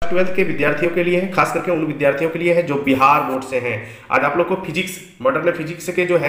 Twelfth के विद्यार्थियों के लिए है, खास करके उन विद्यार्थियों के लिए है जो बिहार बोर्ड से हैं। आज आप लोग को फिजिक्स, मॉडर्न फिजिक्स के जो है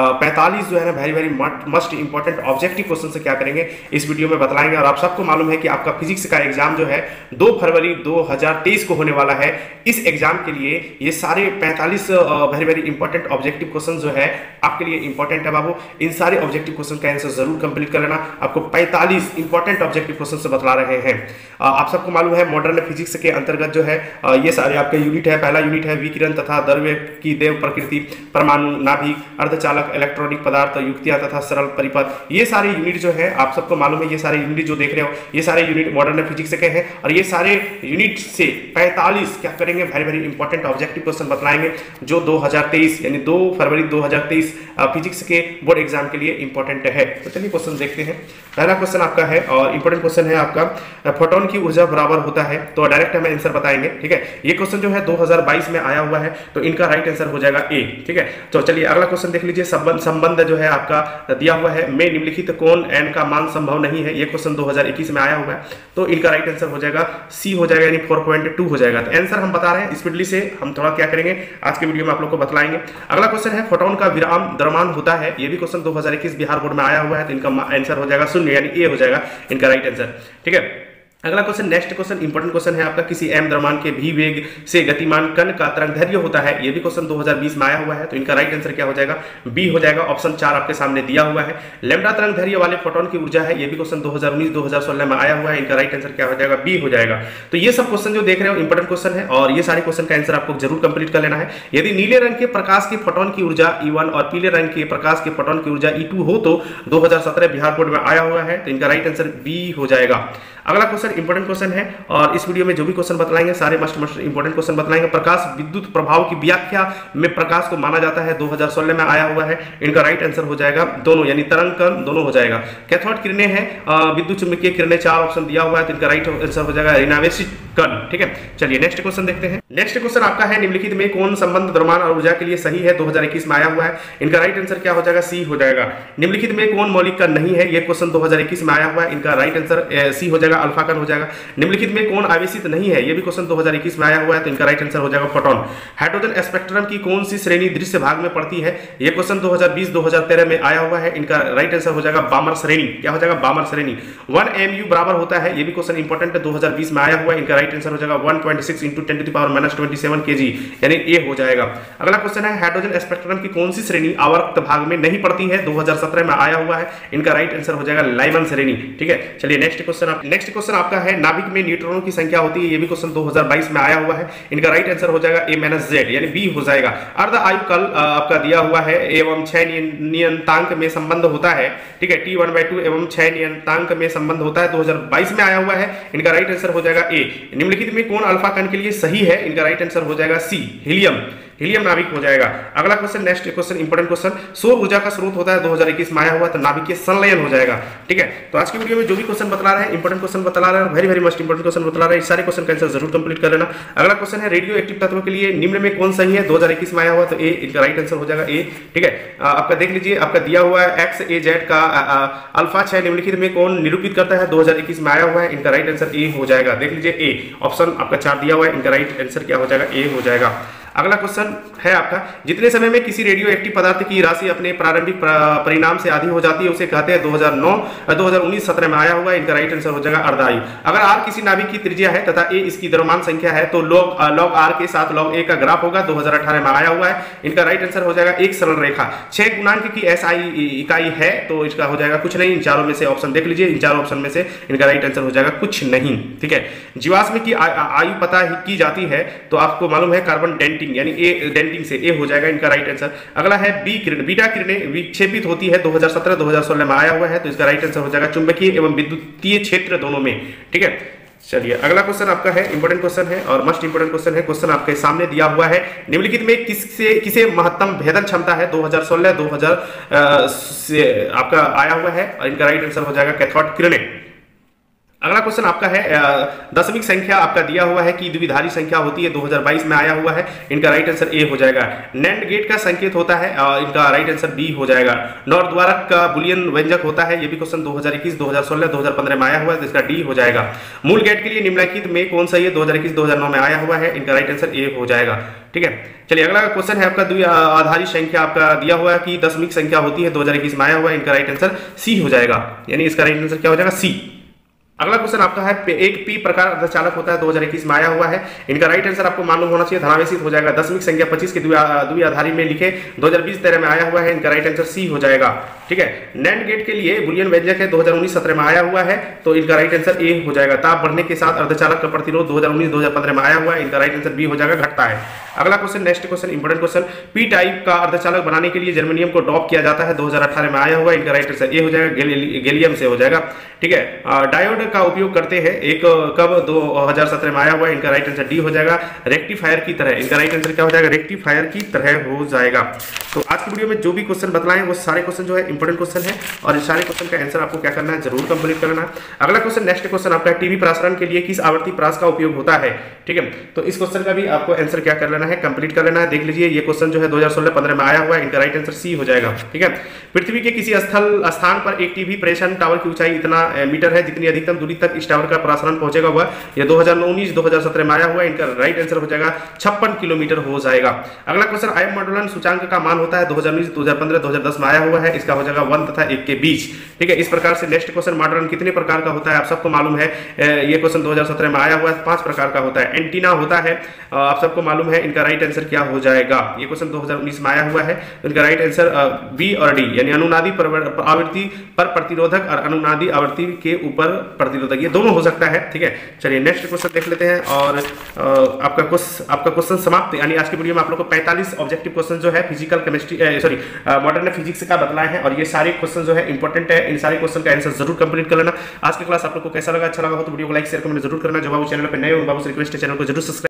45 जो है ना very very must important objective question से क्या करेंगे इस वीडियो में बतलाएंगे। और आप सबको मालूम है कि आपका फिजिक्स का एग्जाम जो है 2 फरवरी 2023 को होने वाला है। इस एग्जाम के लिए ये सारे 45 very very important objective question जो है आपके लिए इंपॉर्टेंट है बाबू। इन सारे ऑब्जेक्टिव क्वेश्चन का आंसर जरूर कंप्लीट कर लेना। आपको 45 इंपॉर्टेंट ऑब्जेक्टिव क्वेश्चन से बतला रहे हैं। आप सबको मालूम है मॉडर्न फिजिक्स के अंतर्गत जो है ये सारे आपके यूनिट है। पहला यूनिट है विकिरण तथा द्रव्य की देव प्रकृति, परमाणु, नाभिक, अर्धचालक, इलेक्ट्रॉनिक पदार्थ, युक्तियां तथा सरल परिपथ। ये सारे यूनिट जो है आप सबको मालूम है, ये सारे यूनिट जो देख रहे हो ये सारे यूनिट मॉडर्न फिजिक्स के हैं। और ये सारे यूनिट से 45 क्या करेंगे very very important objective question बतलाएंगे जो 2023 यानी 2 फरवरी 2023 फिजिक्स के बोर्ड एग्जाम के लिए इंपॉर्टेंट है। तो चलिए क्वेश्चन देखते हैं। पहला क्वेश्चन आपका है और इंपॉर्टेंट क्वेश्चन है आपका, फोटोन की ऊर्जा बराबर होता है। तो डायरेक्ट हमें आंसर बताएंगे, ठीक है। ये क्वेश्चन जो है 2022 में आया हुआ है तो इनका राइट आंसर हो जाएगा ए, ठीक है। तो चलिए अगला क्वेश्चन देख लीजिए। संबंध जो है आपका दिया हुआ है, में निम्नलिखित कोण n का मान संभव नहीं है। ये क्वेश्चन 2021 में आया हुआ है तो इनका राइट आंसर हो जाएगा सी हो जाएगा, यानी 4.2 हो जाएगा। तो आंसर हम बता रहे हैं स्पीडली से, हम थोड़ा क्या करेंगे आज के वीडियो में आप लोग को बतलाएंगे। अगला क्वेश्चन है फोटोन का विराम द्रव्यमान होता है। ये भी क्वेश्चन 2021 बिहार बोर्ड में आया हुआ है तो इनका आंसर हो जाएगा 0, यानी ए हो जाएगा इनका राइट आंसर, ठीक है। अगला question, next question important question है आपका, किसी m द्रव्यमान के v वेग से गतिमान कण का तरंगदैर्घ्य होता है। ये भी क्वेश्चन 2020 में आया हुआ है तो इनका राइट आंसर क्या हो जाएगा, बी हो जाएगा। ऑप्शन 4 आपके सामने दिया हुआ है। लैम्डा तरंगदैर्घ्य वाले फोटोन की ऊर्जा है। ये भी क्वेश्चन 2019-2016 में आया हुआ है। इनका राइट आंसर क्या हो जाएगा, बी हो जाएगा। तो ये सब क्वेश्चन जो देख रहे हो इंपॉर्टेंट क्वेश्चन है और ये सारे क्वेश्चन का आंसर आपको जरूर कंप्लीट कर लेना है। यदि नीले रंग के प्रकाश की फोटोन की ऊर्जा E1 और पीले रंग के प्रकाश के फोटोन की ऊर्जा E2 हो तो 2017 बिहार बोर्ड में आया हुआ है तो इनका राइट आंसर बी हो जाएगा। अगला क्वेश्चन इंपॉर्टेंट क्वेश्चन है और इस वीडियो में जो भी क्वेश्चन बतलाएंगे सारे मस्ट इंपॉर्टेंट क्वेश्चन बतलाएंगे। प्रकाश विद्युत प्रभाव की व्याख्या में प्रकाश को माना जाता है, 2016 में आया हुआ है। इनका राइट आंसर हो जाएगा दोनों, यानी तरंग कण दोनों हो जाएगा। कैथोड किरणें हैं, विद्युत चुंबकीय किरणें 4 ऑप्शन दिया हुआ है तो इनका राइट आंसर हो जाएगा ऋणावेशित कण, ठीक है। चलिए नेक्स्ट क्वेश्चन देखते हैं। नेक्स्ट क्वेश्चन आपका है, निम्नलिखित में कौन संबंध द्रव्यमान और ऊर्जा के लिए सही है, 2021 में आया हुआ है। इनका राइट आंसर क्या हो जाएगा, सी हो जाएगा। निम्नलिखित में कौन मौलिक कण नहीं है, ये क्वेश्चन 2021 में आया हुआ है। इनका राइट आंसर सी हो जाएगा, अल्फा कण हो जाएगा। निम्नलिखित में कौन आवेशित नहीं है, ये भी क्वेश्चन 2021 में आया हुआ है तो इनका राइट आंसर हो जाएगा फोटोन। हाइड्रोजन स्पेक्ट्रम की कौन सी श्रेणी दृश्य भाग में पड़ती है, ये क्वेश्चन 2020-2013 में आया हुआ है। इनका राइट आंसर हो जाएगा बामर श्रेणी, क्या हो जाएगा, बामर श्रेणी। 1 mu बराबर होता है, ये भी क्वेश्चन इंपॉर्टेंट है, 2020 में आया हुआ है। इनका राइट आंसर हो जाएगा 126 × 10⁻⁻27 kg, यानी ए हो जाएगा। अगला क्वेश्चन है, हाइड्रोजन स्पेक्ट्रम की कौन सी श्रेणी आवर्त भाग में नहीं पड़ती है, 2017 में आया हुआ है। इनका राइट आंसर हो जाएगा लाइमन श्रेणी, ठीक है। चलिए नेक्स्ट क्वेश्चन आपका है, नाभिक में न्यूट्रॉनों की संख्या होती है। ये भी क्वेश्चन 2022 में आया हुआ है। इनका राइट आंसर हो जाएगा A-Z, यानी बी हो जाएगा। अर्ध आयुकाल आपका दिया हुआ है एवं 6 नियतांक में संबंध होता है, ठीक है। T1/2 एवं 6 नियतांक में संबंध होता है, 2022 में आया हुआ है। इनका राइट आंसर हो जाएगा ए। निम्नलिखित में कौन अल्फा कण के लिए सही है, इनका राइट आंसर हो जाएगा सी, हीलियम नाभिक हो जाएगा। अगला question, next question important question, सौर ऊर्जा का स्रोत होता है, 2021 में आया हुआ तो नाभिकीय संलयन हो जाएगा, ठीक है। तो आज की वीडियो में जो भी क्वेश्चन बतला रहे हैं इंपॉर्टेंट क्वेश्चन बतला रहे हैं, very very must important question बतला रहे हैं। सारे क्वेश्चन का आंसर जरूर कंप्लीट कर लेना। अगला क्वेश्चन है, रेडियो एक्टिव तत्वों के लिए निम्न में कौन सही है, 2021 में आया हुआ तो ए, इनका राइट आंसर हो जाएगा ए, ठीक है। आपका देख लीजिए, आपका दिया हुआ है XAZ का अल्फा 6 निम्नलिखित में कौन निरूपित करता है, 2021 में आया हुआ है। इनका राइट आंसर ए हो जाएगा। देख लीजिए ए, ऑप्शन आपका 4 दिया हुआ है। इनका राइट आंसर क्या हो जाएगा, ए हो जाएगा। अगला क्वेश्चन है आपका, जितने समय में किसी रेडियो एक्टिव पदार्थ की राशि अपने प्रारंभिक परिणाम से आधी हो जाती है उसे कहते हैं, 2019-17 में आया हुआ है। इनका राइट आंसर हो जाएगा अर्धायु। अगर r किसी नाभिक की त्रिज्या है तथा a इसकी द्रव्यमान संख्या है तो log r के साथ log a का ग्राफ होगा, 2018 में आया हुआ है। इनका राइट आंसर हो जाएगा एक सरल रेखा। 6 गुणांक की SI इकाई है तो इसका हो जाएगा कुछ नहीं। इन चारों में से ऑप्शन देख लीजिए, इन चारों ऑप्शन में से इनका राइट आंसर हो जाएगा कुछ नहीं, ठीक है। जीवाश्म की आयु पता की जाती है तो आपको मालूम है कार्बन डेंटिंग, यानी ए डेंटिंग से ए हो जाएगा इनका राइट आंसर। अगला है बी किरण, बीटा किरणें विक्षेपित होती है, 2017-2016 में आया हुआ है तो इसका राइट आंसर हो जाएगा चुंबकीय एवं विद्युतीय क्षेत्र दोनों में, ठीक है। चलिए अगला क्वेश्चन आपका है, इंपॉर्टेंट क्वेश्चन है और मस्ट इंपॉर्टेंट क्वेश्चन है। क्वेश्चन आपके सामने दिया हुआ है, निम्नलिखित में किसे महत्तम भेदन क्षमता है, 2016-2000 से आपका आया हुआ है और इनका राइट आंसर हो जाएगा कैथोड किरणें। अगला क्वेश्चन आपका है दशमिक संख्या आपका दिया हुआ है कि द्विधारी संख्या होती है, 2022 में आया हुआ है, इनका राइट आंसर ए हो जाएगा। नैंड गेट का संकेत होता है, इनका राइट आंसर बी हो जाएगा। नॉर द्वारक का बुलियन व्यंजक होता है, ये भी क्वेश्चन 2021, 2016, 2015 में आया हुआ है, तो इसका डी हो जाएगा। मूल गेट के लिए निम्नलिखित में कौन सा, ये 2021, 2009 में आया हुआ है, इनका राइट आंसर ए हो जाएगा। ठीक है, चलिए अगला क्वेश्चन है आपका द्विआधारी संख्या आपका दिया हुआ है कि दशमिक संख्या होती है, 2021 में आया हुआ है, इनका राइट आंसर सी हो जाएगा, यानी इसका राइट आंसर क्या हो जाएगा, सी। अगला क्वेश्चन आपका है एक पी प्रकार अर्धचालक होता है, 2021 में आया हुआ है, इनका राइट आंसर आपको मालूम होना चाहिए, धनावेशित हो जाएगा। दशमिक संख्या 25 के द्विआधारी में लिखे, 2020-13 में आया हुआ है, इनका राइट आंसर सी हो जाएगा। ठीक है, नैंड गेट के लिए बुलियन व्यंजक है, 2019-17 में आया हुआ है, तो इनका राइट आंसर ए हो जाएगा। ताप बढ़ने के साथ अर्धचालक का प्रतिरोध 2019-2015 में आया हुआ है, इनका राइट आंसर बी हो जाएगा, घटता है। अगला question, next question important question, P type का अर्धचालक बनाने के लिए जर्मेनियम को डॉप किया जाता है, 2018 में आया हुआ है, इनका राइट आंसर ए हो जाएगा, गैलियम से हो जाएगा। ठीक है, डायोड का उपयोग करते हैं, एक कब 2017 में आया हुआ है, इनका राइट आंसर डी हो जाएगा। रेक्टिफायर की तरह, इनका राइट आंसर क्या हो जाएगा, रेक्टिफायर की तरह हो जाएगा। तो आज की वीडियो में जो भी क्वेश्चन बतलाएं वो सारे क्वेश्चन जो है इंपोर्टेंट क्वेश्चन है, और इस सारे क्वेश्चन का आंसर आपको क्या करना है, जरूर कंप्लीट करना है। अगला क्वेश्चन, नेक्स्ट क्वेश्चन आपका टीवी प्रसारण के लिए किस आवर्ती प्रास का उपयोग होता है। ठीक है, तो इस क्वेश्चन का भी आपको आंसर क्या कर लेना है, कंप्लीट कर लेना है। देख लीजिए, ये क्वेश्चन जो है 2016-15 में आया हुआ है, इनका राइट आंसर सी हो जाएगा। ठीक है, पृथ्वी के किसी स्थान पर एक टीवी प्रेषण टावर की ऊंचाई इतना मीटर है जितनी अधिकतम दूरी तक इस टावर का प्रसारण पहुंचेगा हुआ, ये 2019-2017 में आया हुआ है, इनका राइट आंसर हो जाएगा 56 किलोमीटर हो जाएगा। अगला क्वेश्चन, आयमंडलन सूचांक का मान होता है, 2019, 2015, 2010 में आया हुआ है, इसका हो जाएगा 1 तथा 1 के बीच। ठीक है, इस प्रकार से नेक्स्ट क्वेश्चन, मॉडर्न कितने प्रकार का होता है, आप सबको मालूम है, ये क्वेश्चन 2017 में आया हुआ है, 5 प्रकार का होता है। एंटीना होता है, आप सबको मालूम है, इनका राइट आंसर क्या हो जाएगा, ये क्वेश्चन 2019 में आया हुआ है, तो इनका राइट आंसर बी और डी, यानी अनुनादी आवृत्ति पर प्रतिरोधक और अनुनादी आवृत्ति के ऊपर प्रतिरोधक, ये दोनों हो सकता है। ठीक है, चलिए नेक्स्ट क्वेश्चन देख लेते हैं, और आपका क्वेश्चन समाप्त। यानी आज की वीडियो में आप लोग को 45 ऑब्जेक्टिव क्वेश्चन जो है फिजिकल केमिस्ट्री मॉडर्न फिजिक्स का बतलाए हैं, और ये सारे क्वेश्चन जो है इंपॉर्टेंट है, इन सारे क्वेश्चन का आंसर जरूर कंप्लीट कर लेना। आज की क्लास आप लोग को कैसा लगा, अच्छा लगा हो तो वीडियो को लाइक शेयर कमेंट जरूर करना। जो बाबू चैनल पर नए हो, बाबू से रिक्वेस्ट है चैनल को जरूर सब्सक्राइब